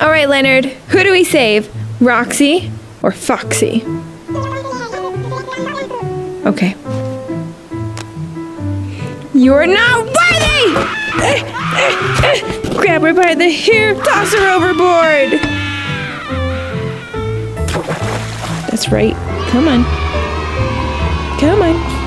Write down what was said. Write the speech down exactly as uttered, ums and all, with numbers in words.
All right, Leonard, who do we save? Roxy or Foxy? Okay. You're not worthy! Eh, eh, eh. Grab her by the hair, toss her overboard! That's right. Come on. Come on.